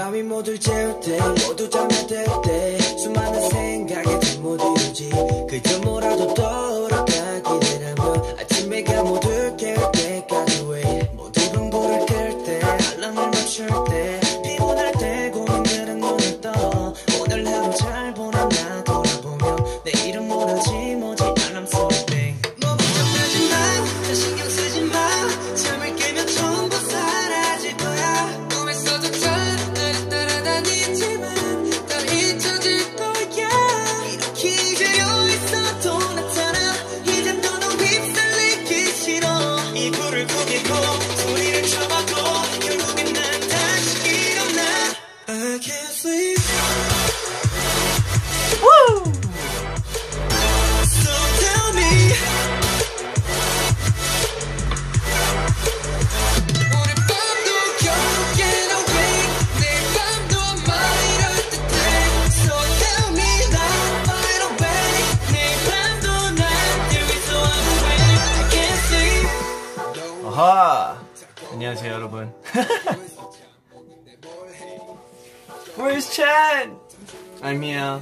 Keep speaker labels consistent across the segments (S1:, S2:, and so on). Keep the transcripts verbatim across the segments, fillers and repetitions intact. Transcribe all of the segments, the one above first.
S1: 밤이 모두 재울 때 모두 잠들 때 수많은 생각에 다 못 이루지 그저 뭐라도 떠오를까 기대하며 아침 해가 모두 깨울 때까지 wait 모두 흥부를 끌 때 알람을 맞출 때 피곤할 때 고민들은 눈을 떠 오늘 하루 잘 보냈나 돌아보며 내일은 뭘 하지 뭐지 알람 소리 땡 뭐 걱정하지 마 신경 쓰지 마 잠을 깨면 전부 사라질 거야 꿈에서조차 나를 따라다니지만 다 잊혀질 거야 이렇게 기다려 있어도 나타나 이젠 또 너 휩쓸리기 싫어 이 불을 구기고 소리를 쳐봐도 결국엔 난 다시 일어나 I can't sleep Woo! So tell me 오늘 밤도 결국엔 awake 내일 밤도 아마 이럴 듯해 So tell me that right away 내일 밤도 난 there is no other way I can't sleep
S2: 아하! 안녕하세요 여러분. Where's Chan? I'm here.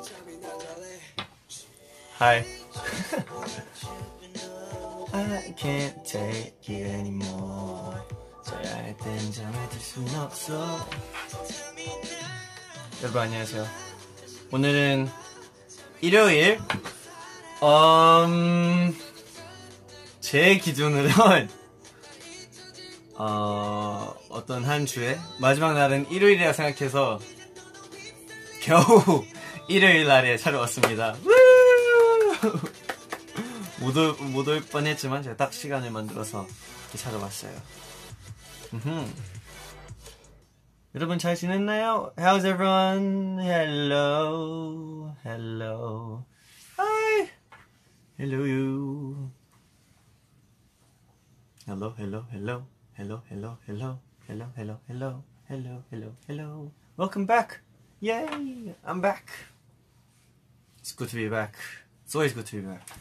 S2: Hi. I can't take it anymore. 자야 할 땐 잠에 들 순 없어. 여러분 안녕하세요. 오늘은 일요일. 음, 제 기준으로는 어, 어떤 한 주의 마지막 날은 일요일이라 생각해서 겨우 일요일 날에 찾아왔습니다. 못 올, 못 올 뻔했지만 제가 딱 시간을 만들어서 이렇게 찾아왔어요. 여러분 잘 지냈나요? How's everyone? Hello, hello, hi, hello you, hello, hello, hello. Hello, hello, hello, hello, hello, hello, hello, hello, hello. Welcome back. Yay, I'm back. It's good to be back. It's always good to be back.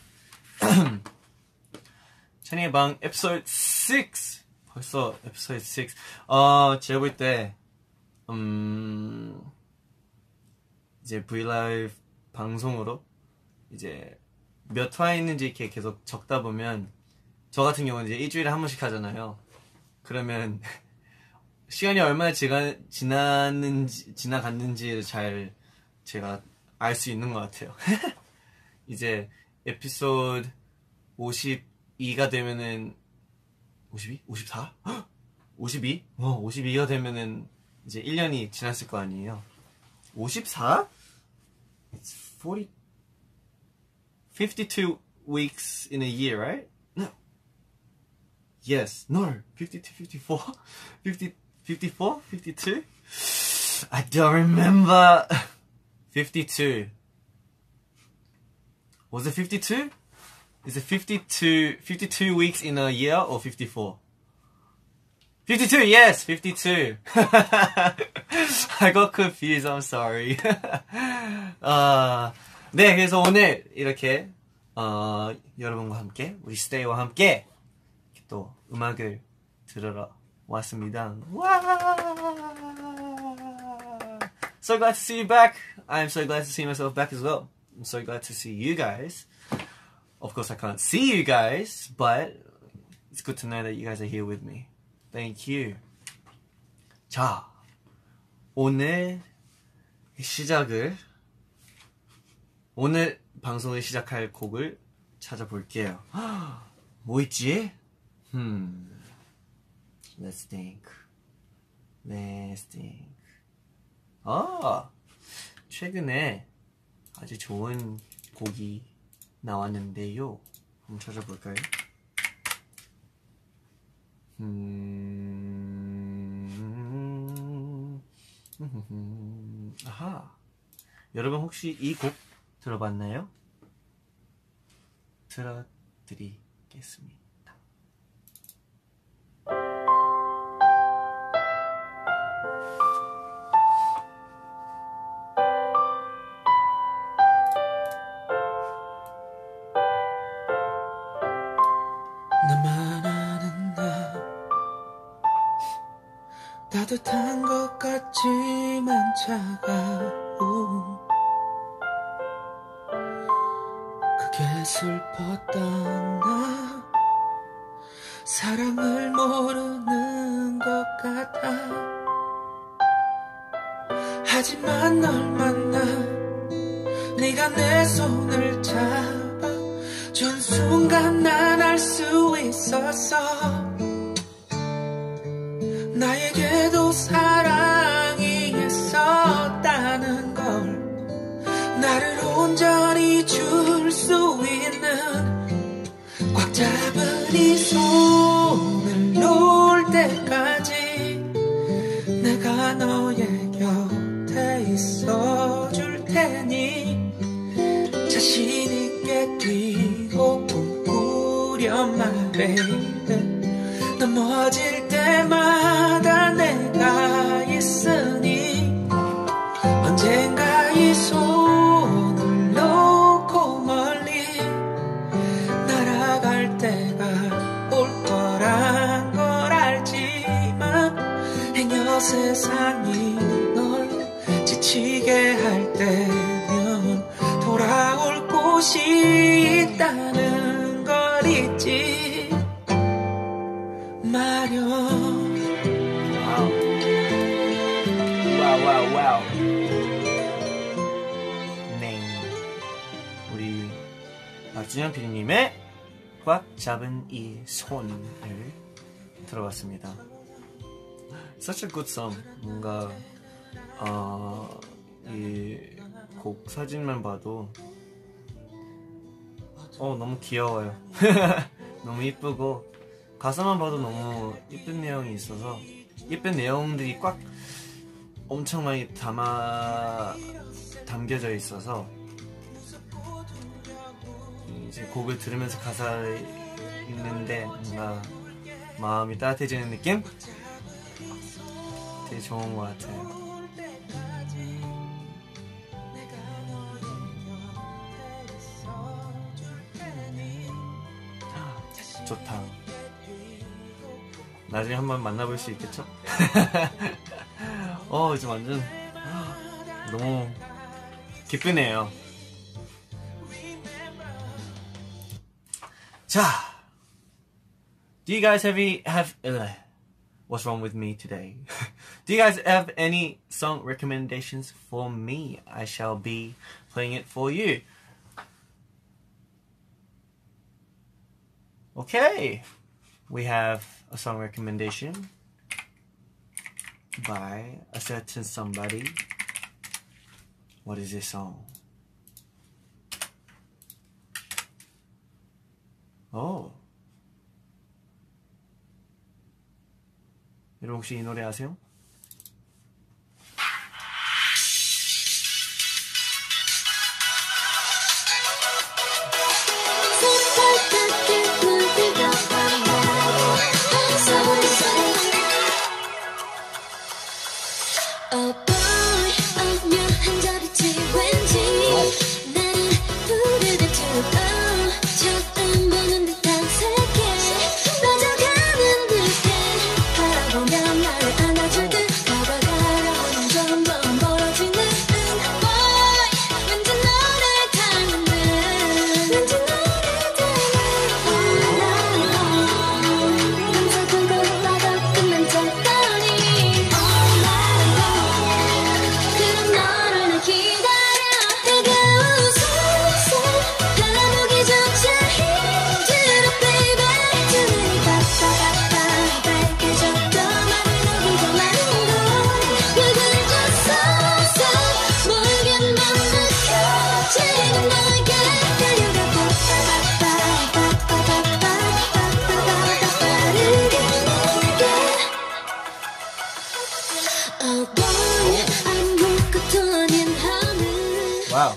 S2: 찬이의 방 episode six. 벌써 episode six. 어, 제가 볼 때, 음, 이제 브이라이브 방송으로 이제 몇 화 있는지 이렇게 계속 적다 보면 저 같은 경우는 이제 일주일에 한 번씩 하잖아요. 그러면 시간이 얼마나 지가, 지났는지, 지나갔는지를 잘 제가 알 수 있는 것 같아요. 이제 에피소드 오십이가 되면은 오십이? 오십사? 오십이? 어, 오십이가 되면은 이제 일 년이 지났을 거 아니에요. 오십사? It's forty, fifty-two weeks in a year, right? No. Yes, no, fifty-two, fifty-four, fifty, fifty-four, fifty-two? I don't remember. fifty-two. Was it fifty-two? Is it fifty-two, fifty-two weeks in a year or fifty-four? fifty-two, yes, fifty-two. I got confused, I'm sorry. uh, 네, 그래서 오늘 이렇게 어, 여러분과 함께, 우리 스테이와 함께 또 음악을 들으러 왔습니다. 와! So glad to see you back. I'm so glad to see myself back as well. I'm so glad to see you guys. Of course I can't see you guys, but it's good to know that you guys are here with me. Thank you. 자, 오늘 시작을 오늘 방송을 시작할 곡을 찾아볼게요. 뭐 있지? Hmm. Let's think. Let's think. 아, 최근에 아주 좋은 곡이 나왔는데요. 한번 찾아볼까요? 음... 아하. 여러분 혹시 이 곡 들어봤나요? 들어드리겠습니다.
S1: 나만 아는 나 따뜻한 것 같지만 차가운 그게 슬펐던 나 사랑을 모르는 것 같아 하지만 널 만나 네가 내 손을 잡아 준 순간 난 알 수 있었어 나에게도 사랑이 있었다는 걸 나를 온전히 줄 수 있는 꽉 잡은 이 손을 놓을 때까지 내가 너의 곁에 있어줄 테니 자신 있게 뛰고 꿈꾸려 my baby 넘어질 때마다 내가 있으니 언젠가 이 손을 놓고 멀리 날아갈 때가 올 거란 걸 알지만 행여 세상이 널 지치게 할 때면 돌아올 곳이 있다는 걸 잊지 마련. 와우. 와우, 와우, 와우. 네. 우리 박진영 피디님의 꽉 잡은 이 손을 들어봤습니다. Such a good song. 뭔가, 어, 이 곡 사진만 봐도, 어, 너무 귀여워요. 너무 이쁘고, 가사만 봐도 너무 이쁜 내용이 있어서 이쁜 내용들이 꽉 엄청 많이 담아 담겨져 있어서 이제 곡을 들으면서 가사를 읽는데 뭔가 마음이 따뜻해지는 느낌? 되게 좋은 것 같아요. 좋다. 나중에 한번 만나볼 수 있겠죠? 어, 이제 완전 너무 기쁘네요. 자, do you guys have any, have uh, what's wrong with me today? Do you guys have any song recommendations for me? I shall be playing it for you. Okay. We have a song recommendation by a certain somebody. What is this song? Oh. 여러분 혹시 이 노래 아세요? 와우.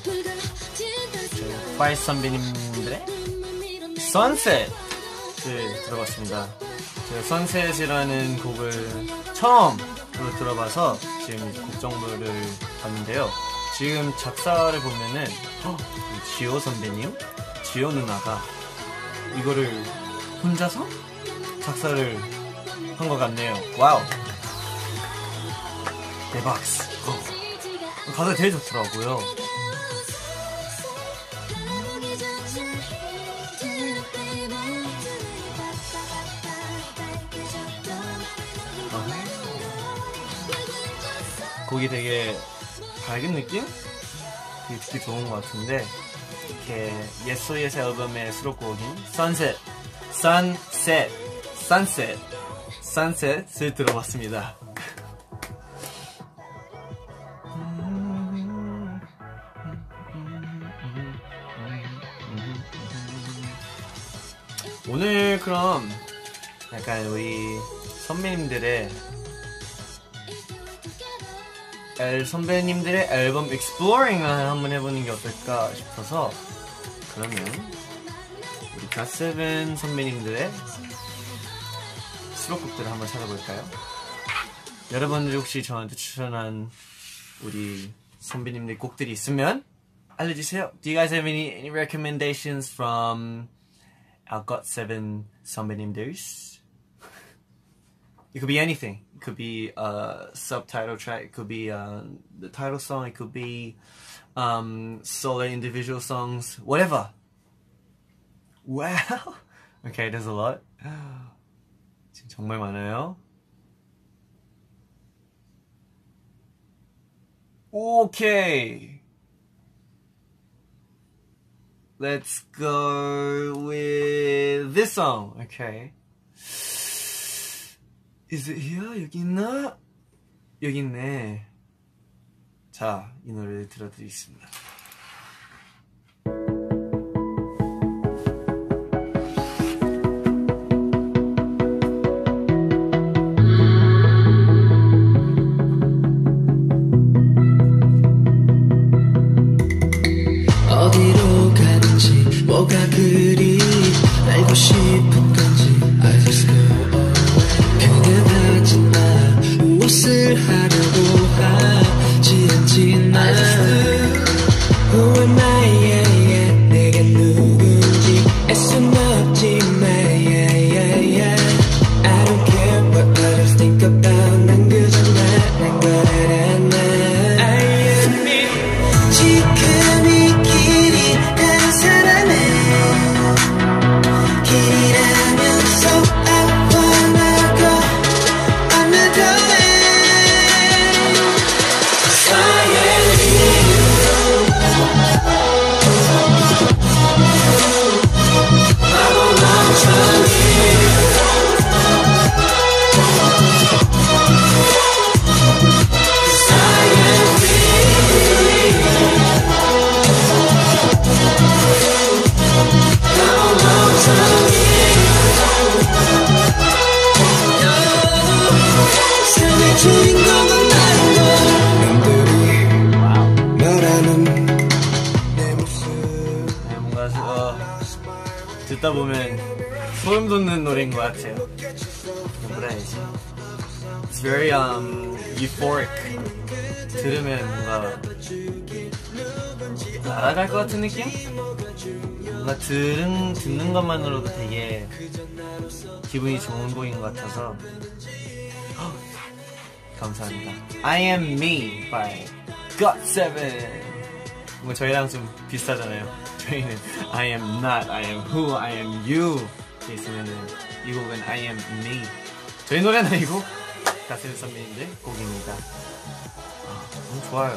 S1: 파이스 선배님들의 Sunset을 들어봤습니다. 제가 Sunset이라는 곡을 처음으로 들어봐서 지금 곡 정보를 봤는데요. 지금 작사를 보면은 어, 지호 선배님, 지호 누나가 이거를 혼자서 작사를 한 것 같네요. 와우.
S2: 대박. 어. 가사 되게 좋더라고요. 어. 곡이 되게 밝은 느낌? 되게 듣기 좋은 것 같은데 이렇게 예소예스 앨범의 수록곡인 Sunset, Sunset, Sunset, Sunset을 들어봤습니다. 오늘 그럼 약간 우리 선배님들의 앨, 선배님들의 앨범 익스플로링을 한번 해보는 게 어떨까 싶어서 그러면 우리 갓세븐 선배님들의 수록곡들을 한번 찾아볼까요? 여러분들 혹시 저한테 추천한 우리 선배님들 곡들이 있으면 알려주세요. Do you guys have any, any recommendations from our 갓세븐 선배님들's? It could be anything. It could be a subtitle track. It could be uh, the title song. It could be um, solo individual songs. Whatever. Wow. Okay, there's a lot. 지금 정말 많아요. Okay. Let's go with this song. Okay. Is it here? 여기 있나? 여기 있네. 자, 이 노래를 들려드리겠습니다.
S1: 어디로 가는지 뭐가 그리 알고 싶은 건지 I just go 그냥 하지 마 무엇을 하려고 하지 않지 마 Who am I yeah, yeah. 내가 누군지 알 순 없지만 yeah, yeah, yeah. I don't care what others think about 난 그저 나 난 걸 알아 나 I am me 지금 이 길이 다른 사람의 길이라면서 I wanna go another way I am you I wanna try 주인공은 나인 걸 남들이 말하는 내 모습
S2: 네, 뭔가 어, 듣다 보면 소름 돋는 노래인 것 같아요. 뭐라 해야지? It's very um, euphoric. 들으면 뭔가 날아갈 것 같은 느낌? 뭔가 들은, 듣는 것만으로도 되게 기분이 좋은 곡인 것 같아서 감사합니다. I am me by 갓세븐. 뭐 저희랑 좀 비슷하잖아요. 저희는 I am not, I am who, I am you 이렇게 있으면은 이 곡은 I am me. 저희 노래는 아니고 갓세븐 선배님들 곡입니다. 아, 너무 좋아요.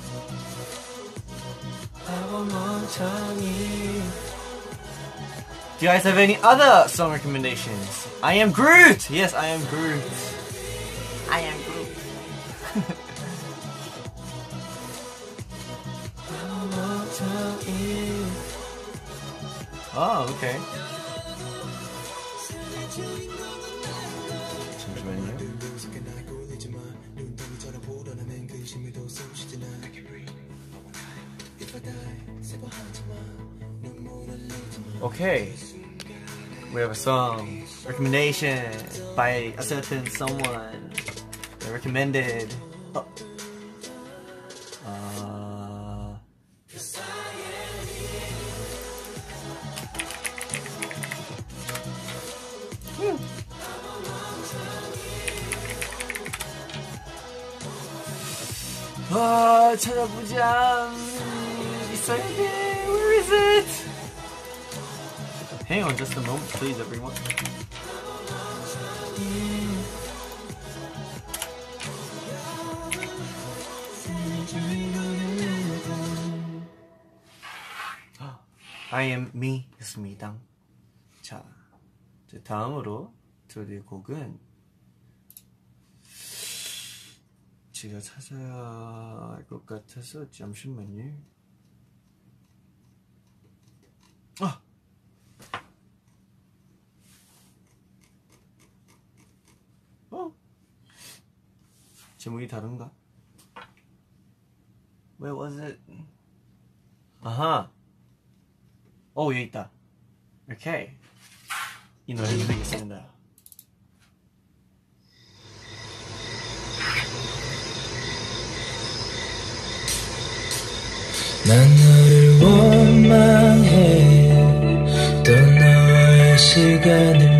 S2: Do you guys have any other song recommendations? I am Groot! Yes, I am Groot. I am Groot. Oh, okay. 잠시만요. Okay. We have a song recommendation by a certain someone. They recommended. Oh. Uh, hmm. 아, 찾아보자. 음, 있어야 돼. Where is it? Hang on just a moment, please, everyone. I am me 였습니다. 자, 이제 다음으로 들을 곡은 제가 찾아야 할 것 같아서 잠시만요. 아! 어? 제목이 다른가? Where was it? 아하! 오, 여기 있다. 오케이. 이 노래를 드리겠습니다.
S1: 난 너를 원망해 또 너와의 시간을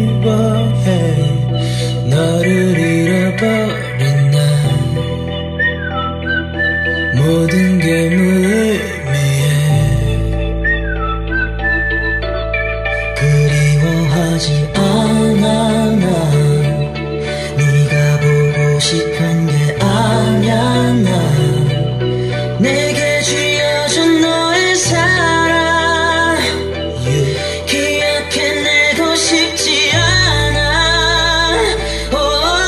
S1: 미워해 너를 잃어버린 날 모든 게 무의미해 그리워하지 않아 난 네가 보고 싶은 게 아냐 난 내게 쥐어준 너의 사랑 yeah. 기억해내고 싶지 않아 oh,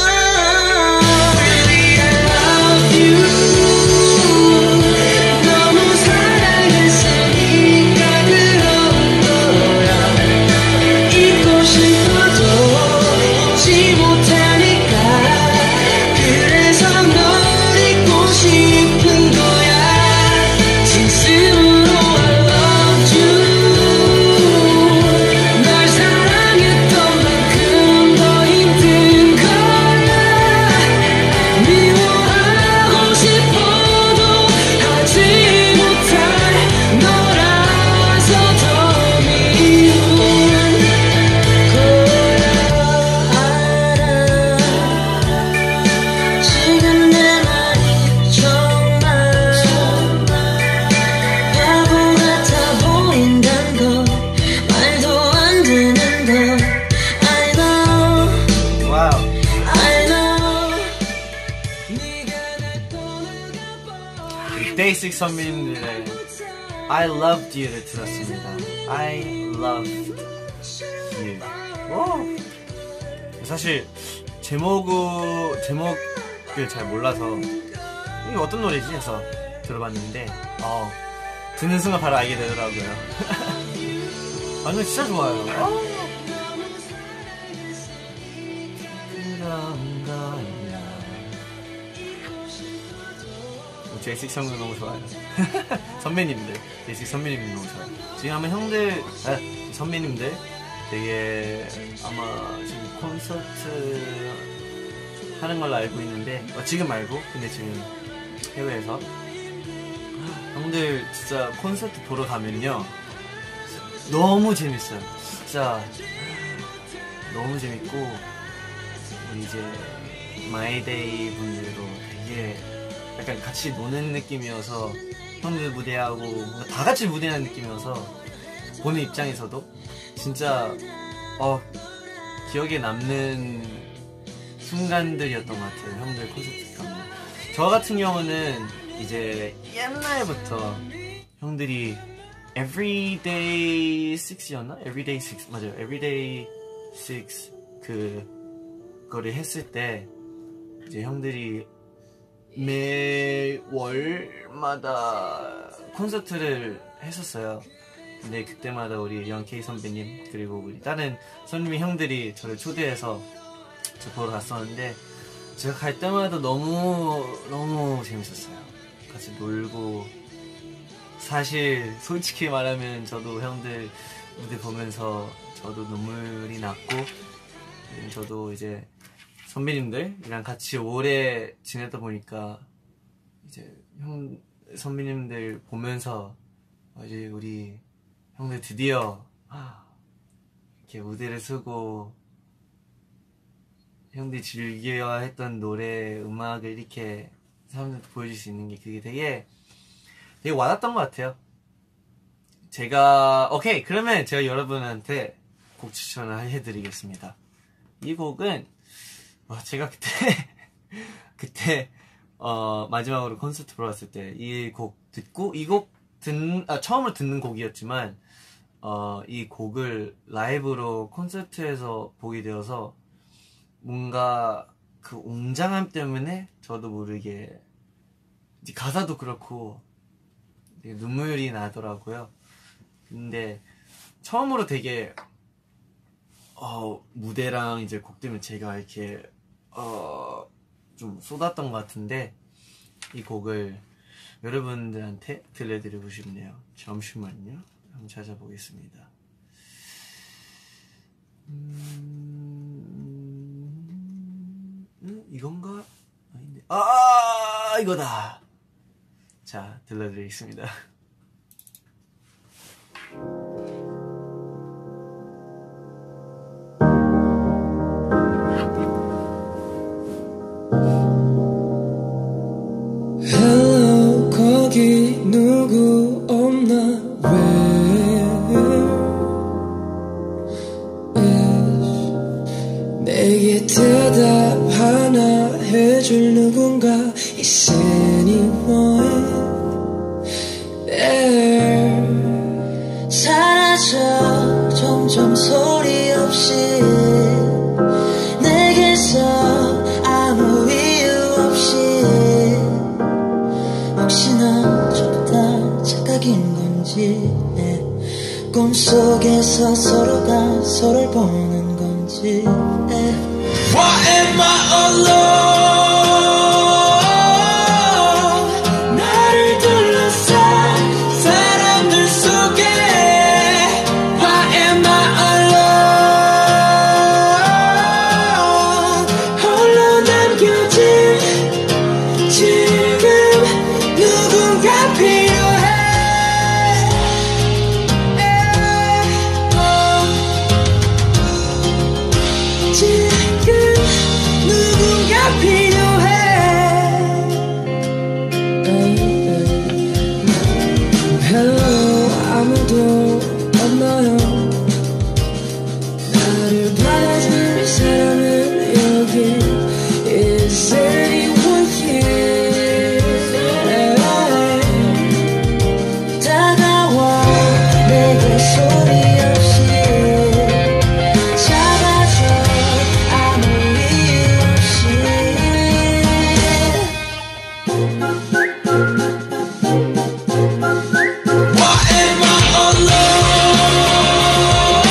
S1: really I love you 너무 사랑했으니까 그런 거야 잊고 싶어도 잊지 못하니까 그래서 널 잊고 싶은 거야 진심으로 I love you 널 사랑했던 만큼 더 힘든 거야 미워하고 싶어도 하지 못할 너라서 더 미운 거야 알아 지금 내 말이 정말 바보 같아 보인단 거 말도 안 되는 거 I know
S2: 와우.
S1: I know 네가 내 손을
S2: 데이식스 선배님들의 I loved you를 들었습니다. I loved you. 오. 사실 제목을 제목을 잘 몰라서 이게 어떤 노래지 해서 들어봤는데 어, 듣는 순간 바로 알게 되더라고요. 아, 이거 진짜 좋아요. 어. 그런 거야. 제이식 형도 너무 좋아요. 선배님들, 제이식 선배님들 너무 좋아요. 지금 아마 형들, 아, 선배님들 되게 아마 지금 콘서트 하는 걸로 알고 있는데 어, 지금 말고 근데 지금 해외에서 형들 진짜 콘서트 보러 가면요 너무 재밌어요. 진짜 너무 재밌고 우리 이제 마이데이 분들도 되게 약간 같이 노는 느낌이어서 형들 무대하고 뭔가 다 같이 무대하는 느낌이어서 보는 입장에서도 진짜 어 기억에 남는 순간들이었던 것 같아요. 형들 콘서트 가면 저 같은 경우는 이제 옛날부터 형들이 Everyday Six였나? Everyday Six 맞아요. Everyday Six 그 거를 했을 때 이제 형들이 매월마다 콘서트를 했었어요. 근데 그때마다 우리 영케이 선배님 그리고 우리 다른 선배님 형들이 저를 초대해서 저 보러 갔었는데 제가 갈 때마다 너무 너무 재밌었어요. 같이 놀고 사실 솔직히 말하면 저도 형들 무대 보면서 저도 눈물이 났고 저도 이제 선배님들이랑 같이 오래 지내다 보니까 이제 형 선배님들 보면서 이제 우리 형들 드디어 이렇게 무대를 서고 형들이 즐겨야 했던 노래 음악을 이렇게 사람들한테 보여줄 수 있는 게 그게 되게 되게 와닿았던 것 같아요. 제가 오케이 그러면 제가 여러분한테 곡 추천을 해드리겠습니다. 이 곡은 어, 제가 그때 그때 어, 마지막으로 콘서트 보러 왔을 때 이 곡 듣고 이 곡 듣는 아, 처음으로 듣는 곡이었지만 어, 이 곡을 라이브로 콘서트에서 보게 되어서 뭔가 그 웅장함 때문에 저도 모르게 이제 가사도 그렇고 되게 눈물이 나더라고요. 근데 처음으로 되게 어, 무대랑 이제 곡 때문에 제가 이렇게 어, 좀 쏟았던 것 같은데 이 곡을 여러분들한테 들려드리고 싶네요. 잠시만요. 한번 찾아보겠습니다. 음... 음, 이건가? 아닌데. 아, 이거다. 자, 들려드리겠습니다.
S1: Hello, 거기 누구 없나? Where is 내게 대답 하나 해줄 누군가? Is anyone there? 사라져 점점 소리 없이 내게서 아무 이유 없이 혹시나 저보다 착각인 건지 네. 꿈속에서 서로가 서로를 보는 건지 네. Why am I alone? 나를 둘러싼 사람들 속에 Why am I alone? 홀로 남겨진 지금 누군가 필요해 지금 누군가 필요해 Hello 아무도 없나요 나를 받아줄 사람은 여기 Is anyone here 다가와 내게 소리 없이 잡아줘 아무 이유 없이 Why am I alone?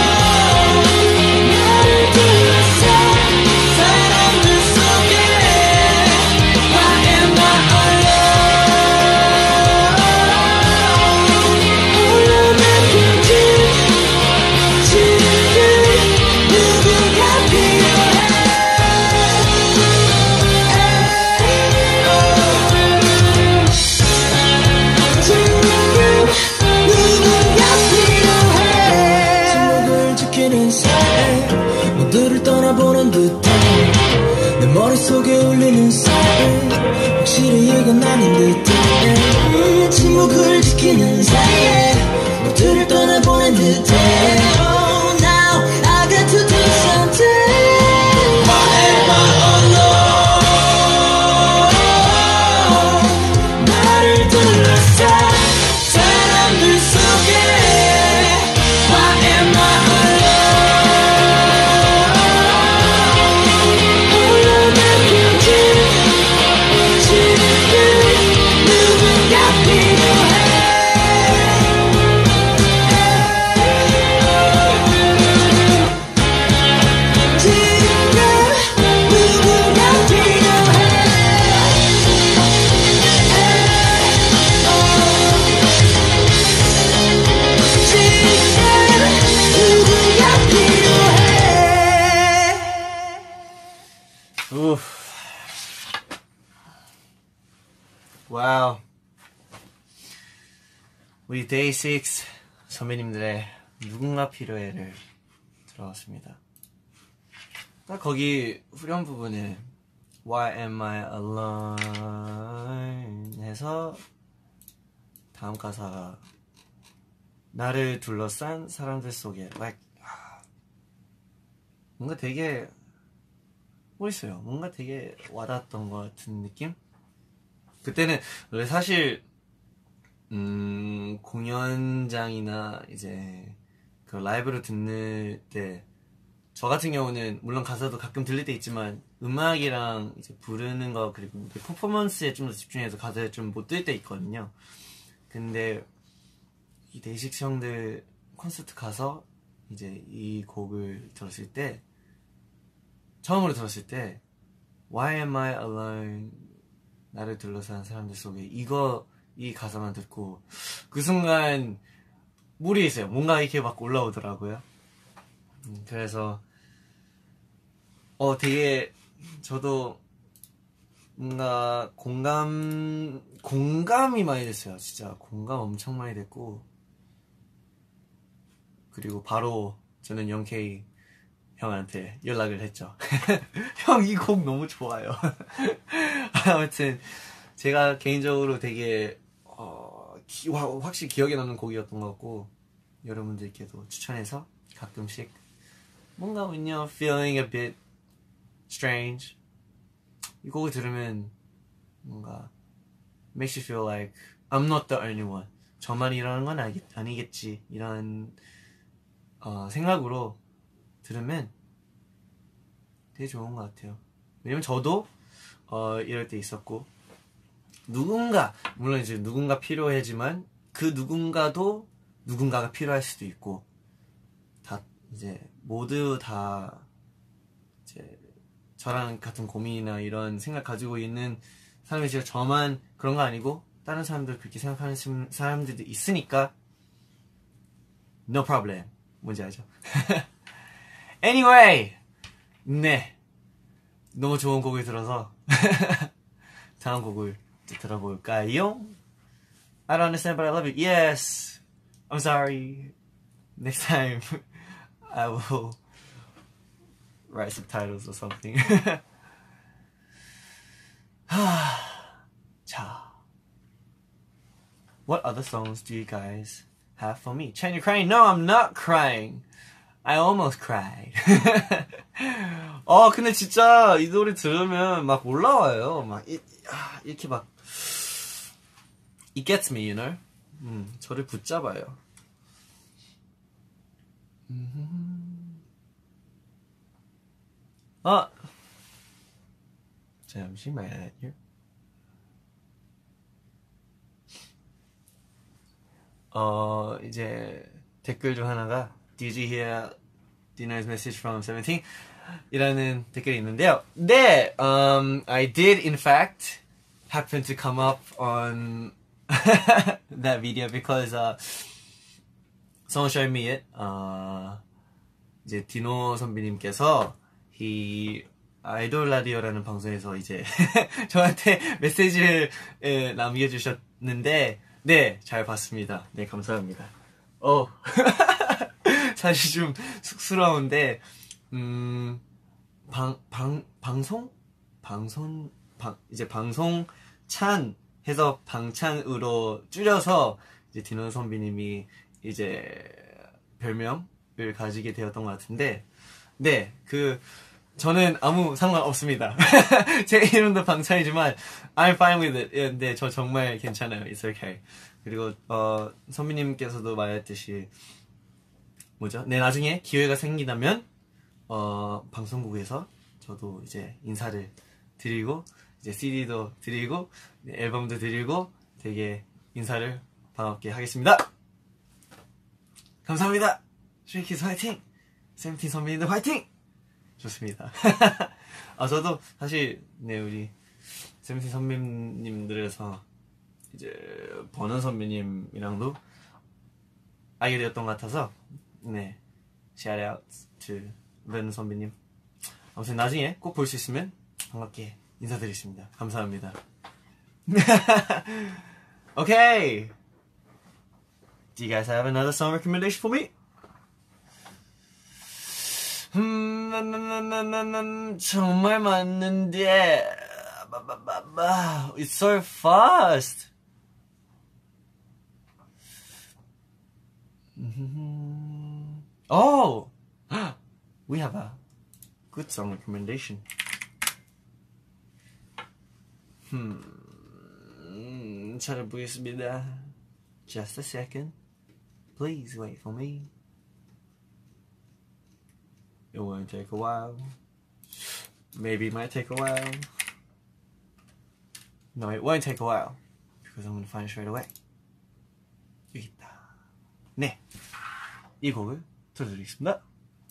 S1: 나를 둘러싼 사람들 속에 Why am I alone? 홀로 남겨진 지금 누군가 필요해 지금 누군가 필요해 침묵을 지키는 사이 모두를 떠나보는 듯해 내 머릿속에 울리는 사이 확실히 이건 아닌 듯해 음, 침묵을 지키는 사이에 모두를 떠나보낸 듯해 Oh now I got to do something Why am I alone? 나를 둘러싼 사람들 속에 Why am I alone? 홀로 남겨진 지금 누군가 필요해 지금 누군가 필요해 지금 누군가 필요해
S2: 우. 와우. 우리 데이식스 선배님들의 누군가 필요해를 들어봤습니다. 딱 거기 후렴 부분에 Why am I alone? 해서 다음 가사가 나를 둘러싼 사람들 속에 like 뭔가 되게 뭐있어요 뭔가 되게 와닿았던 것 같은 느낌? 그때는 원래 사실 음, 공연장이나 이제 그 라이브를 듣는 때 저 같은 경우는 물론 가사도 가끔 들릴 때 있지만 음악이랑 이제 부르는 거 그리고 퍼포먼스에 좀 더 집중해서 가사에 좀 못 들 때 있거든요. 근데 이 데이식스 형들 콘서트 가서 이제 이 곡을 들었을 때 처음으로 들었을 때 Why am I alone? 나를 둘러싼 사람들 속에 이거 이 가사만 듣고 그 순간 물이 있어요. 뭔가 이렇게 막 올라오더라고요. 음, 그래서 어 되게 저도 뭔가 공감 공감이 많이 됐어요. 진짜 공감 엄청 많이 됐고 그리고 바로 저는 영케이 형한테 연락을 했죠. 형 이 곡 너무 좋아요. 아무튼 제가 개인적으로 되게 어, 기, 와, 확실히 기억에 남는 곡이었던 것 같고 여러분들께도 추천해서 가끔씩 뭔가 when you're feeling a bit strange 이 곡을 들으면 뭔가 makes you feel like I'm not the only one 저만 이러는 건 아니, 아니겠지 이런 어, 생각으로 들으면 되게 좋은 것 같아요. 왜냐면 저도 어, 이럴 때 있었고 누군가 물론 이제 누군가 필요하지만 그 누군가도 누군가가 필요할 수도 있고 다 이제 모두 다 이제 저랑 같은 고민이나 이런 생각 가지고 있는 사람이 제가 저만 그런 거 아니고 다른 사람들 그렇게 생각하는 사람들도 있으니까 no problem 뭔지 알죠? anyway 네 너무 좋은 곡을 들어서 다음 곡을 들어볼까요? I don't understand but I love it. Yes, I'm sorry. Next time I will write subtitles or something. 자, what other songs do you guys have for me? Chen, you're crying? No, I'm not crying. I almost cried. 어, 근데 진짜 이 노래 들으면 막 올라와요. 막 이, 아, 이렇게 막 It gets me, you know? 음, 저를 붙잡아요. 음. 아, 잠시만요. 어, 이제 댓글 중 하나가 Did you hear Dina's message from seventeen? 이라는 댓글이 있는데요. 네, um, I did in fact happen to come up on that video because uh, someone showed me it. Uh, 이제 디노 선배님께서 이 아이돌 라디오라는 방송에서 이제 저한테 메시지를 에, 남겨주셨는데 네, 잘 봤습니다. 네, 감사합니다. 어, 사실 좀 쑥스러운데 음, 방, 방, 방송? 방송, 방, 이제 방송 찬 해서 방찬으로 줄여서 이제 디노 선배님이 이제 별명을 가지게 되었던 것 같은데, 네, 그, 저는 아무 상관없습니다. 제 이름도 방찬이지만, I'm fine with it. 근데 저 정말 괜찮아요. It's okay. 그리고, 어, 선배님께서도 말했듯이, 뭐죠? 네, 나중에 기회가 생기다면, 어, 방송국에서 저도 이제 인사를 드리고, 이제 씨디도 드리고, 앨범도 드리고, 되게 인사를 반갑게 하겠습니다. 감사합니다. 스트레이키즈 화이팅! 세븐틴 선배님들 화이팅! 좋습니다. 아, 저도 사실, 네, 우리 세븐틴 선배님들에서 이제 버넌 선배님이랑도 알게 되었던 것 같아서, 네, shout out to 버넌 선배님. 아무튼 나중에 꼭 볼 수 있으면 반갑게 인사드리겠습니다. 감사합니다. Okay. Do you guys have another song recommendation for me? Hmm. 정말 맞는데. It's so fast. Oh, we have a good song recommendation. Hmm, 잘 보겠습니다. Just a second. Please wait for me. It won't take a while. Maybe it might take a while. No, it won't take a while. Because I'm gonna find it straight away. 여기 있다. 네. 이 곡을 들려드리겠습니다.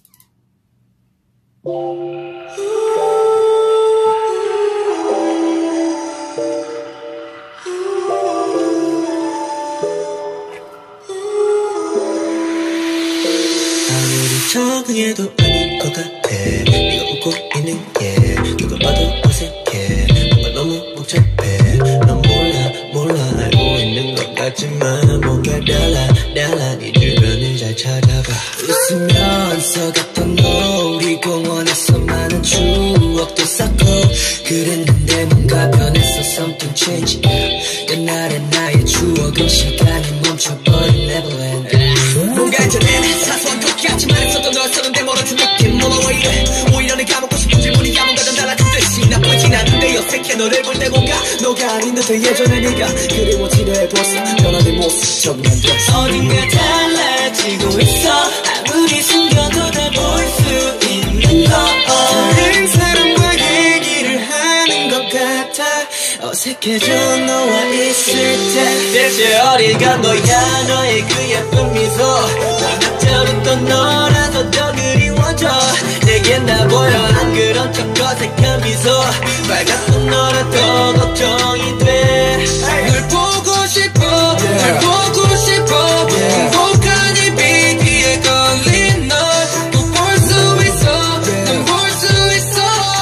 S1: 적응해도 아닌 것 같아. 네가 웃고 있는 게 누가 봐도 어색해. 뭔가 너무 복잡해. 넌 몰라 몰라 알고 있는 것 같지만 뭔가 달라 달라 네 주변을 잘 찾아봐. 웃으면서 갔던 놀이공원에서 많은 추억도 쌓고 그랬는데 뭔가 변했어. Something changed. 옛날의 나의 추억은 시간이 멈춰버린 Neverland. 뭔가 이전엔 사소한 것 같지만 했었던 너였었는데 멀어진 느낌. 뭐가 왜 이래. 오히려 내가 묻고 싶은 질문이 야문과 좀 달라진 듯이 나쁘진 않은데 어색해. 너를 볼 때 뭔가 너가 아닌 듯해. 예전에 네가 그리워지려 해봤어. 변한 네 모습 적응 안 됐어. 어딘가 달라지고 있어. 아무리 숨겨도 다 볼 수 있는 거. 다른 사람과 얘기를 하는 것 같아. 어색해져 너와 있을 때. 대체 어디가 너야. 너의 그 예쁜 미소 원학처럼 또 너라서 더 그리워져. 내겐 나 보여 안 그런 척 어색한 미소. 빨갛던 너라 더 걱정이 돼. 널 보고 싶어. 널 보고 싶어. 행복한 이 빛 위에 걸린 널 또 볼 수 있어. 난 볼 수 있어.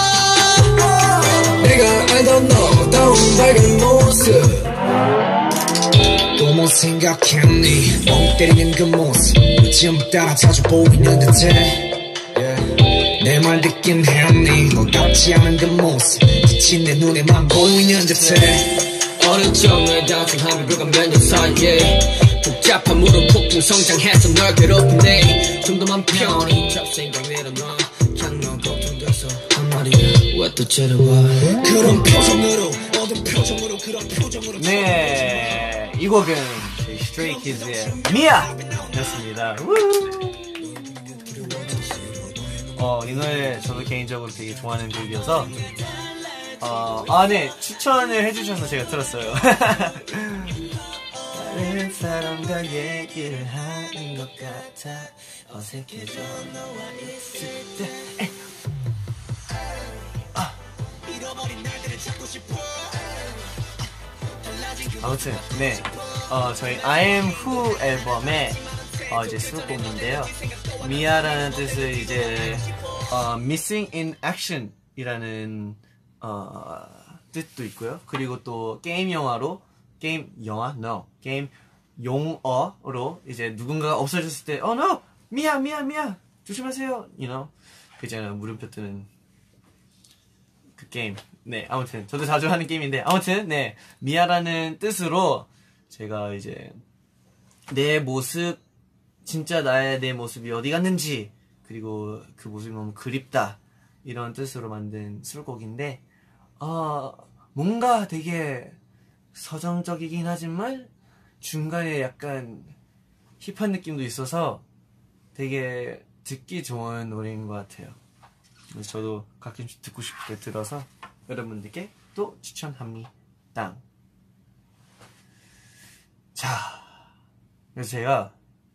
S1: 내가 알던 너다운 밝은 모습 또 못 생각했니. 멍 때리는 그 모습 전부 따라 자주 보이는 듯해. 내 말 듣긴 했니. 너 같지 않은 그 모습 지친 내 눈에만 보이는 듯해. 어느 정도의 단순함이 불과 몇 년 사이에 복잡한 무릎 폭풍 성장해서 널 괴롭히네. 좀 더 맘 편히 잡생각 내려놔. 그냥 너 걱정돼서 한 말이야. 왜 또 째려봐. 그런 표정으로 어두운 표정으로 그런 표정으로.
S2: 네, 이 곡은 Stray Kids의 미아 였습니다. 어, 이 노래 저도 개인적으로 되게 좋아하는 곡이어서 어, 아, 네, 추천을 해주셔서 제가 들었어요. 다른 사람과 얘기를 하는 것 같아. 어색해져 너와 있을 때. 아. 아무튼 네, 어, 저희 I am who 앨범의 어, 이제 수록곡인데요. 미아라는 뜻은 이제 어, missing in action 이라는 어, 뜻도 있고요. 그리고 또 게임 영화로 게임 영화? No. 게임 용어로 이제 누군가가 없어졌을 때 Oh no! 미아 미아 미아! 조심하세요! You know? 그잖아요. 물음표 뜨는 그 게임. 네, 아무튼 저도 자주 하는 게임인데 아무튼 네, 미아라는 뜻으로 제가 이제 내 모습, 진짜 나의 내 모습이 어디 갔는지, 그리고 그 모습이 너무 그립다 이런 뜻으로 만든 수록곡인데 어, 뭔가 되게 서정적이긴 하지만 중간에 약간 힙한 느낌도 있어서 되게 듣기 좋은 노래인 것 같아요. 그래서 저도 가끔씩 듣고 싶을 때 들어서 여러분들께 또 추천합니다. 자, 그래서 제가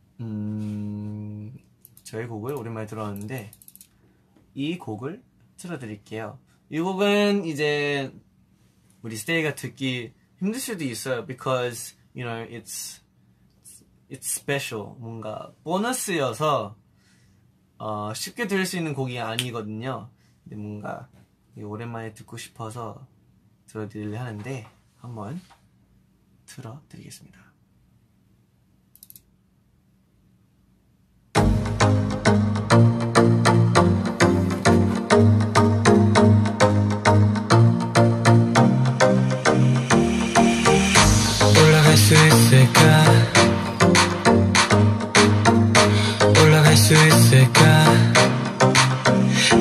S2: 음, 저의 곡을 오랜만에 들어왔는데 이 곡을 틀어드릴게요. 이 곡은 이제 우리 스테이가 듣기 힘들 수도 있어요. Because you know it's it's special. 뭔가 보너스여서 어, 쉽게 들을 수 있는 곡이 아니거든요. 근데 뭔가 오랜만에 듣고 싶어서 들어드리려 하는데 한번 틀어드리겠습니다.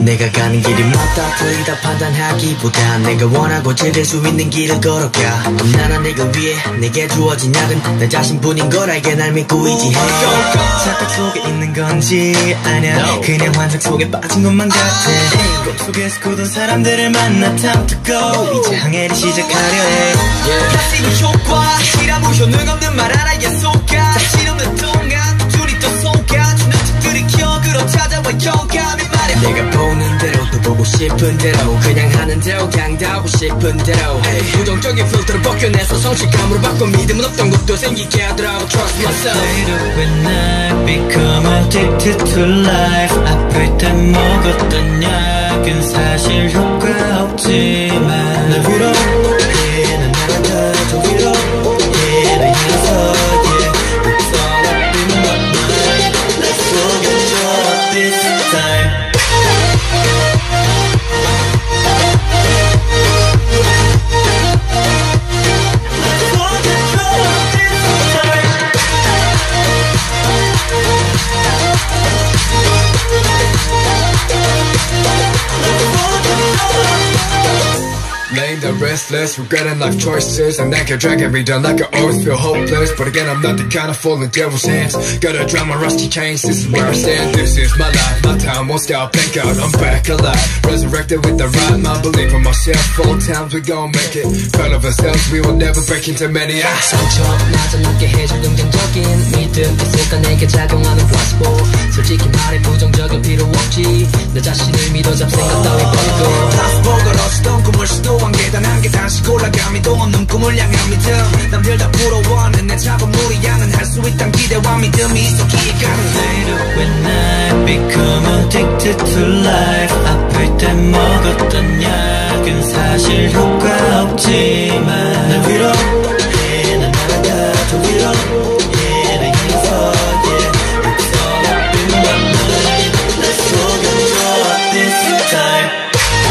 S1: 내가 가는 길이 맞다 틀리다 판단하기보다 내가 원하고 즐길 수 있는 길을 걸어가 나나 내가 위해 내게 주어진 약은 내 자신뿐인 걸 알게 날 믿고 의지해 착각 속에 있는 건지 아냐 그냥 환상 속에 빠진 것만 같아 꿈속에서 굳은 사람들을 만나 time to go 이제 항해를 시작하려 해 플라시보 효과 실험 후 효능 없는 말 하나에 속아 자신 없는 동안 둘이 또 속아 주는 척들이 기억으로 찾아와 영감이 말야 내가 보는 대로 또 보고 싶은 대로 그냥 하는 대로 그냥 다 하고 싶은 대로 에이, 부정적인 필터를 벗겨내서 성실감으로 바꿔 믿음은 없던 것도 생기게 하더라고 Trust myself Later when I become addicted to life 아플 때 먹었던 약은 사실 효과 없지만 날 위로해 난 나를 더 위로해 날 향해서 yeah It's all up in my mind Let's forget all this time Laying down restless, regretting life choices And that can drag me down like I always feel hopeless But again I'm not the kind of fool in devil's hands Gotta drop my rusty chains, this is where I stand This is my life, my time won't stop, thank God I'm back alive Resurrected with the right mind, believe in myself Full times we gon' make it Proud of ourselves, we will never break into many ah. 상처마저 남게 해줄 긍정적인 믿음 있을까 내게 작용하는 플라시보 솔직히 말해 부정적인 필요 없지 내 자신을 믿어 잡생각 따위 버리고 플라시보가 어쩌던 꿈을 시도 한 계단 한 계단씩 올라가 미도 없는 꿈을 향한 믿음 남들 다 부러워하는 내 작업물이 야는 할 수 있단 기대와 믿음이 있었기에 가는 Later when I become addicted to life 아플 때 먹었던 약은 사실 효과 없지만 날 위로해 난 나를 더 위로해 날 향해서 yeah It's all up in my mind Let's forget all this time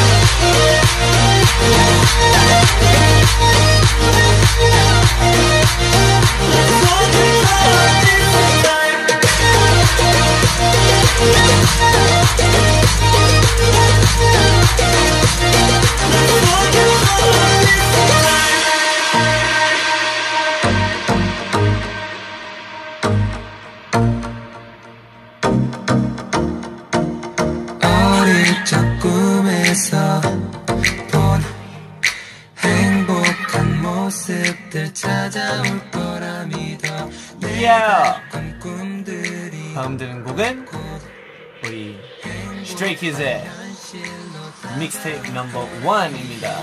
S1: 어릴 적 꿈에서 본 행복한 모습들 찾아올 거라 믿어
S2: Yeah.
S1: 꿈들이
S2: 다음 들은 곡은 우리 Stray Kids의 믹스테이프 넘버 원입니다.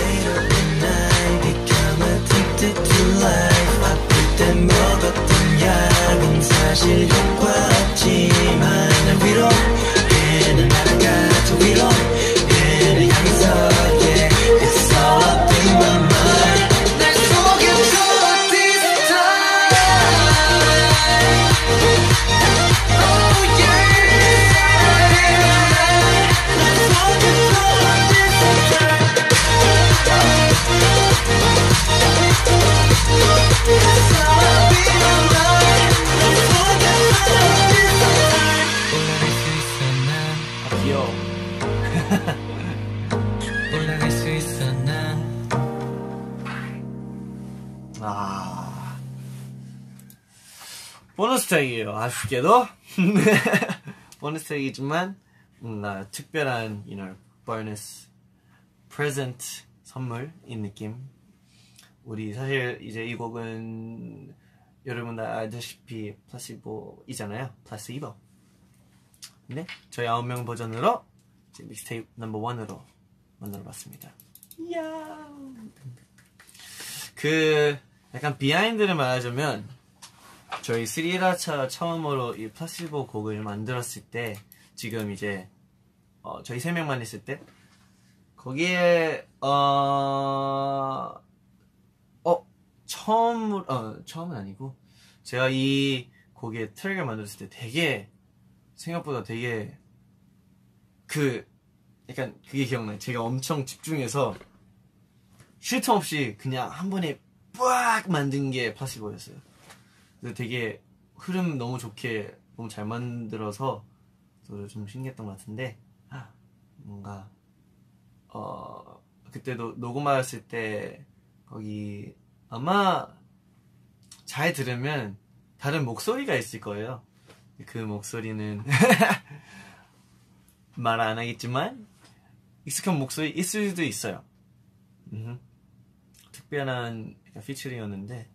S1: 먹었던 약은 사실 효과 없지만 날 위로해 난 나를 더 위로해 날 향해서 yeah It's all up in my mind 날 속여줘 this time Oh yeah 날 속여줘 this time It's all up in my mind 날 속여줘 this time 올라갈 수 있어 난
S2: 아, 귀여워.
S1: 올라갈 수 있어 난
S2: 아, 보너스 트랙이에요. 아쉽게도 보너스 트랙이지만 뭔가 특별한, you know, 보너스 프레젠트 선물인 느낌. 우리 사실 이제 이 곡은 여러분 다 알다시피 플라시보이잖아요. 플라시보. 네, 저희 아홉 명 버전으로 이제 믹스테이프 넘버 원으로 만들어봤습니다. 이야. 그 약간 비하인드를 말하자면 저희 스리라차 처음으로 이 플라시보 곡을 만들었을 때 지금 이제 어, 저희 세 명만 있을 때 거기에 어, 어 처음 어 처음은 아니고 제가 이 곡의 트랙을 만들었을 때 되게 생각보다 되게 그 약간 그게 기억나요. 제가 엄청 집중해서 쉴 틈 없이 그냥 한 번에 빡 만든 게 플라시보였어요. 그래서 되게 흐름 너무 좋게 너무 잘 만들어서 저도 좀 신기했던 것 같은데 뭔가 어 그때도 녹음하였을 때 거기 아마 잘 들으면 다른 목소리가 있을 거예요. 그 목소리는 말 안 하겠지만 익숙한 목소리 있을 수도 있어요. 음흠. 특별한 피처링이었는데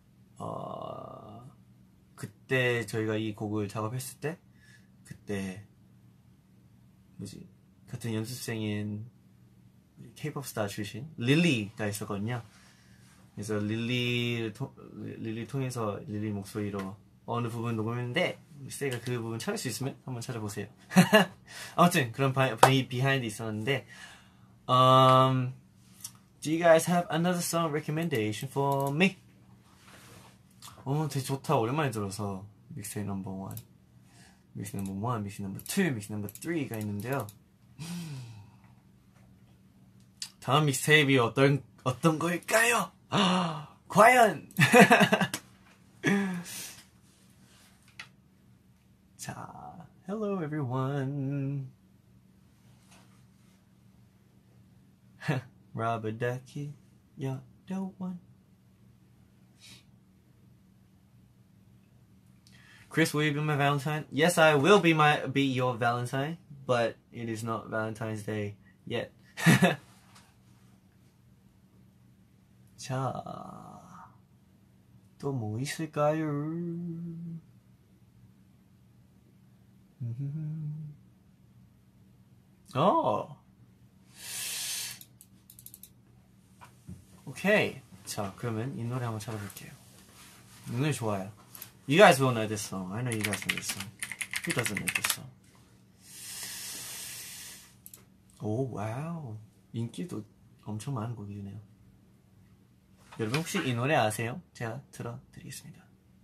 S2: 어, 그때 저희가 이 곡을 작업했을 때 그때 뭐지 같은 연습생인 K-팝 스타 출신 릴리가 있었거든요. 그래서 릴리를 통, 릴리 통해서 릴리 목소리로 어느 부분 녹음했는데 세이가 그 부분 찾을 수 있으면 한번 찾아보세요. 아무튼 그런 비, 비하인드 있었는데 um, Do you guys have another song recommendation for me? 어 되게 좋다. 오랜만에 들어서 믹스테이프 넘버 원, 믹스테이프 넘버 원, 믹스테이프 넘버 투, 믹스테이프 넘버 쓰리가 있는데요. 다음 믹스테이프이 어떤 어떤 걸까요? 아, 과연 자, hello everyone. Robert Ducky, you're the one. Chris, will you be my Valentine? Yes, I will be my be your Valentine, but it is not Valentine's Day yet. 자, 또 뭐 있을까요? 어, 오케이. 자, 그러면 이 노래 한번 찾아볼게요. 이 노래 좋아요. You guys will know this song. I know you guys know this song. Who doesn't know this song? 오, 와우. 인기도 엄청 많은 곡이네요. 여러분 혹시 이 노래 아세요? 제가 들어드리겠습니다.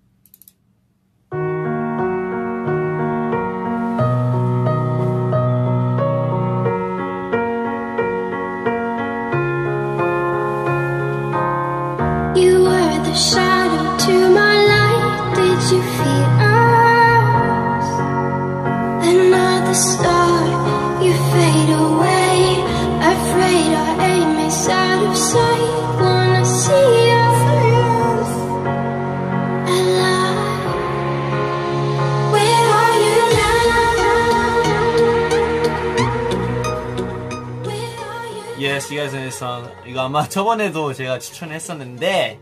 S3: You were the shadow to my light. Did you feel us? Another star, you fade away. Afraid our aim is out of sight. Wanna see your face alive. Where are you now? Where are you?
S2: Yes, you guys know this song. 이거 아마 저번에도 제가 추천했었는데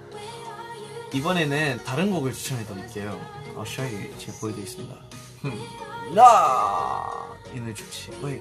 S2: 이번에는 다른 곡을 추천해드릴게요. I'll show you. 제가 보여드리겠습니다. 나 이 노래 좋지. Wait.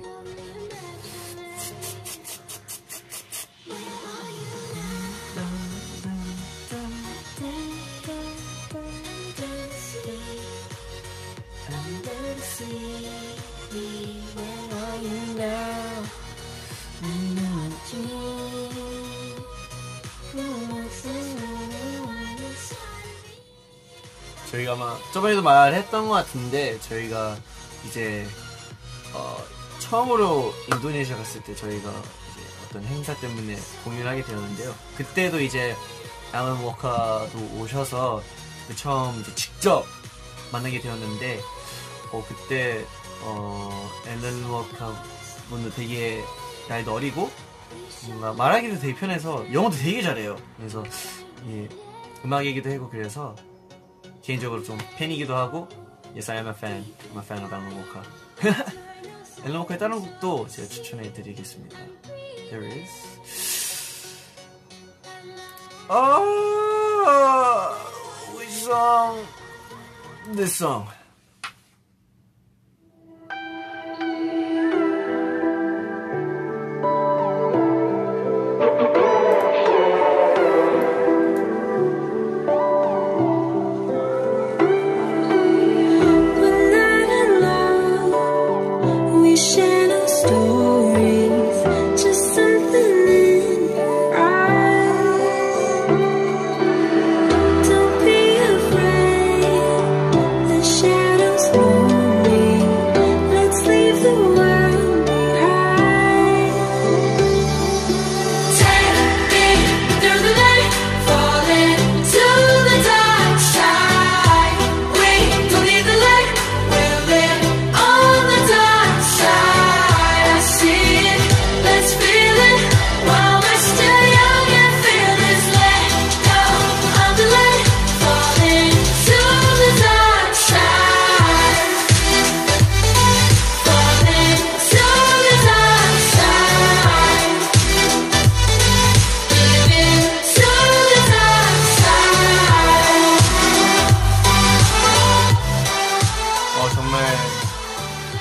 S2: 저희가 아마 저번에도 말했던 것 같은데 저희가 이제 어, 처음으로 인도네시아 갔을 때 저희가 이제 어떤 행사 때문에 공연을 하게 되었는데요. 그때도 이제 앨런 워커도 오셔서 처음 이제 직접 만나게 되었는데 어, 그때 어, 앨런 워커 분도 되게 나이도 어리고 뭔가 말하기도 되게 편해서 영어도 되게 잘해요. 그래서 예, 음악 얘기도 하고 그래서 개인적으로 좀 팬이기도 하고 Yes, I am a fan. I'm a fan of 앨런 워커. 앨런 워커의 다른 곡도 제가 추천해드리겠습니다. There is Oh, which song? This song.
S3: Share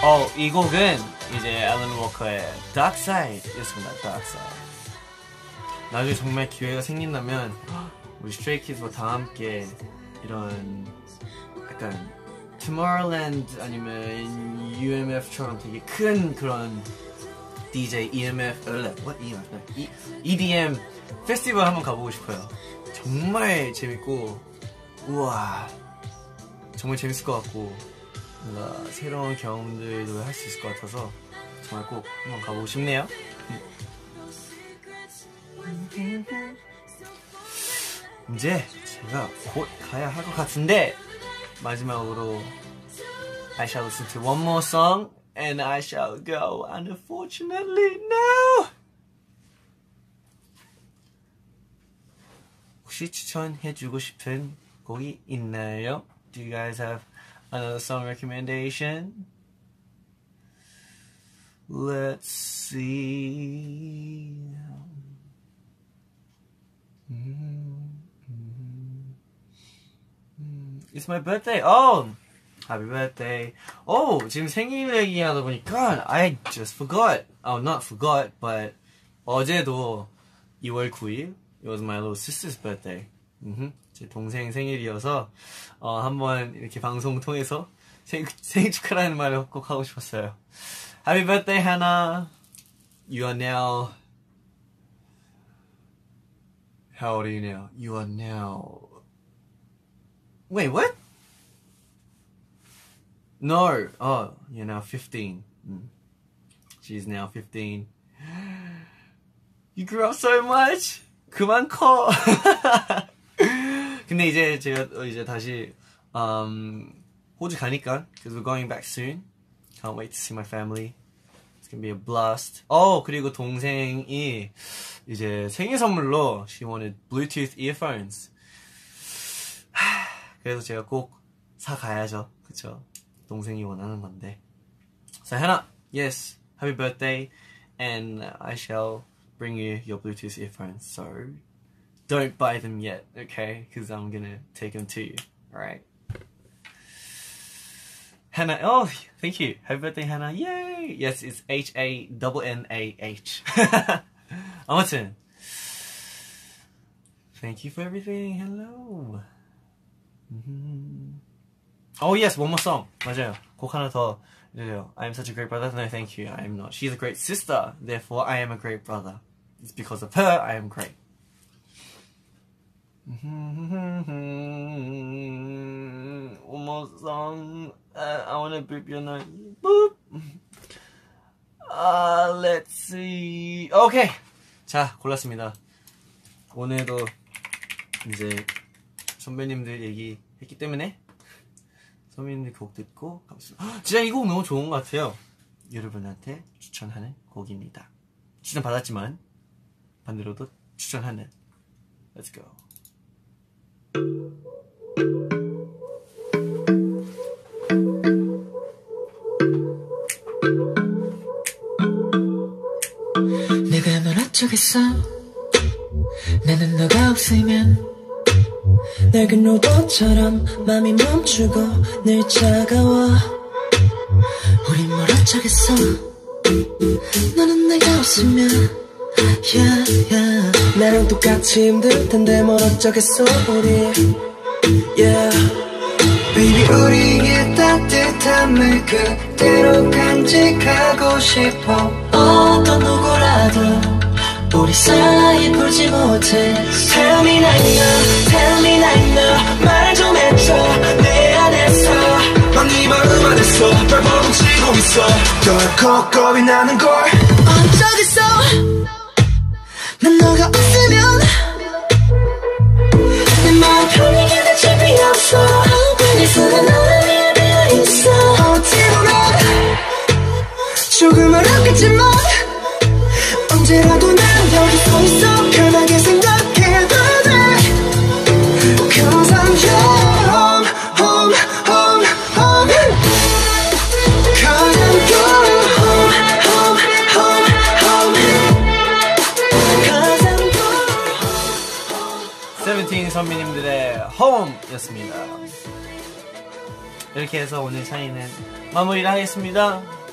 S2: 어, 이 곡은 이제 앨런 워커의 Dark Side였습니다. Dark Side. 나중에 정말 기회가 생긴다면 우리 스트레이키즈와 다 함께 이런 약간 Tomorrowland 아니면 유엠에프처럼 되게 큰 그런 디제이, 이엠에프, what? 이엠에프? 이디엠 페스티벌 한번 가보고 싶어요. 정말 재밌고, 우와, 정말 재밌을 것 같고, 뭔가 새로운 경험들도 할 수 있을 것 같아서 정말 꼭 한번 가보고 싶네요. 이제 제가 곧 가야 할 것 같은데 마지막으로 I shall listen to one more song and I shall go. And unfortunately, no. 혹시 추천해주고 싶은 곡이 있나요? Do you guys have another song recommendation? Let's see. It's my birthday. Oh, happy birthday. Oh, 지금 생일 얘기하다 보니까 I just forgot. Oh, not forgot, but 어제도 이월 구일 it was my little sister's birthday. 음흠. 제 동생 생일이어서 어, 한번 이렇게 방송 통해서 생, 생일 축하라는 말을 꼭 하고 싶었어요. Happy birthday, Hannah. You are now. How old are you now? You are now. Wait, what? No. Oh, you're now fifteen. Mm. She's now fifteen. You grew up so much. 그만 커. 근데 이제 제가 이제 다시 um, 호주 가니까 because we're going back soon. Can't wait to see my family. It's gonna be a blast. 어, 그리고 동생이 이제 생일 선물로 she wanted Bluetooth earphones. 그래서 제가 꼭 사가야죠. 그쵸? 동생이 원하는 건데. So Hannah, yes, happy birthday, and I shall bring you your Bluetooth earphones. So don't buy them yet, okay? Because I'm gonna take them to you. Alright? Hannah, oh, thank you. Happy birthday, Hannah. Yay! Yes, it's H A N N A H. 아무튼, thank you for everything. Hello. Mm-hmm. Oh yes, one more song. 맞아요. 곡 하나 더. I am such a great brother. No, thank you. I am not. She's a great sister. Therefore, I am a great brother. It's because of her I am great. One more song. Uh, I want to boop your nose. Boop. Uh, let's see. Okay. 자, 골랐습니다. 오늘도 이제 선배님들 얘기했기 때문에 선배님들 곡 듣고 가보겠습니다. 진짜 이 곡 너무 좋은 것 같아요. 여러분한테 추천하는 곡입니다. 추천 받았지만 반대로도 추천하는. Let's go.
S1: 내가 널 어쩌겠어. 나는 너가 없으면 낡은 로봇처럼 맘이 멈추고 늘 차가워. 우린 뭘 어쩌겠어. 너는 내가 없으면 yeah, yeah. 나랑 똑같이 힘들 텐데 뭘 어쩌겠어 우리 yeah. Baby 우리의 따뜻함을 그대로 간직하고 싶어. 어떤 누구라도 우리 사이 풀지 못해. Tell me now, tell me now. 말 좀 해줘 내 안에서. 넌 네 마음 안에서 널 멈추고 있어. 덜컥 겁이 나는 걸 어쩌겠어. 난 너가 없으면 내 마음 편히 기대칠 필요 없어. 내 손은 너를 위해 비어있어. 어찌보면 조금 어렵겠지만 언제라도 난 여기 서 있어. 편하게 생각해도 돼. Cause I'm your home, home, home, home. Cause I'm your home, home, home, home. Cause I'm your home, home.
S2: 세븐틴 선배님들의 홈이었습니다. 이렇게 해서 오늘 샤이는 마무리를 하겠습니다.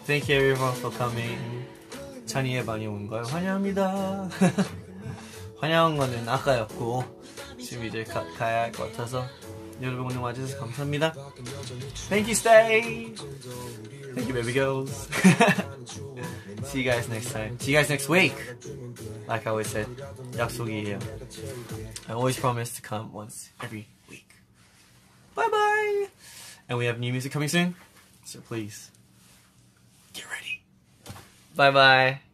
S2: Thank you everyone for coming. 찬이의 방에 온 걸 환영합니다. 환영한 거는 아까였고 지금 이제 가, 가야 할 것 같아서 여러분 오늘 와주셔서 감사합니다. Thank you, stay. Thank you, baby girls. See you guys next time. See you guys next week. Like I always said, 약속이에요. I always promise to come once every week. Bye bye. And we have new music coming soon, so please get ready. Bye bye.